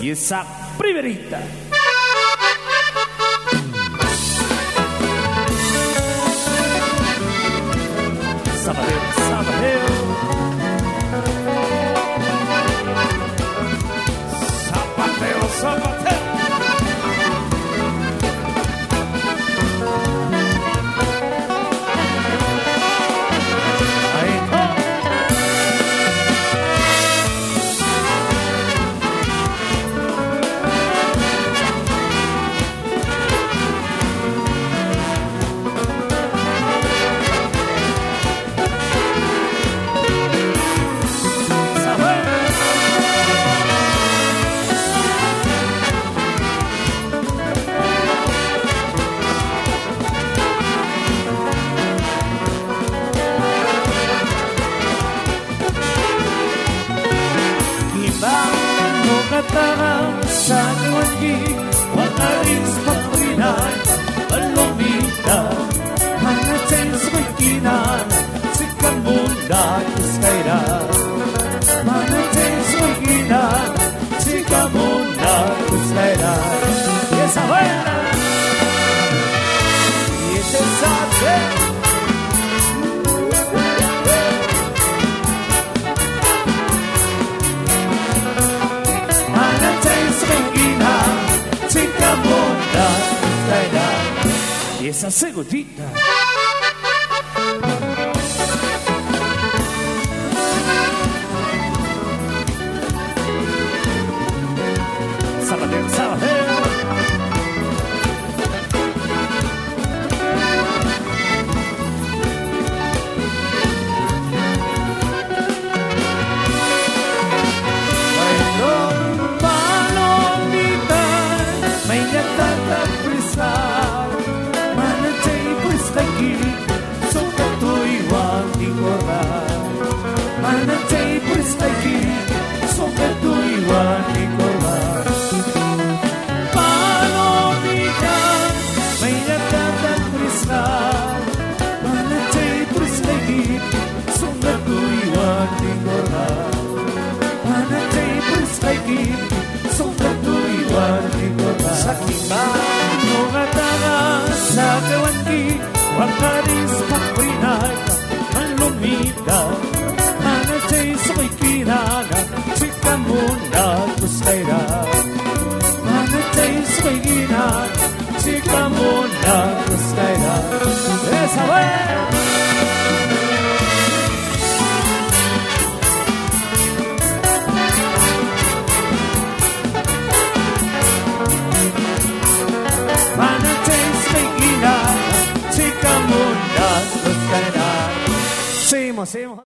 y esa primerita. Sabadell, Sabadell. Zapateo, Zapateo. Sa luwangi, wakaris paprinan, palomita, hanatay sa makinan, sikamunda kuskaira. Hanatay sa makinan, sikamunda kuskaira. Yes, abuela, yes, exactly. Y esa segundita. Sabadell, Sabadell. Sa kawanki, wakaris pakrinay, malumita, hanatay sa makinana, sikamunda kuskaira. Hanatay sa makinana, sikamunda kuskaira. Esa way! Seguimos.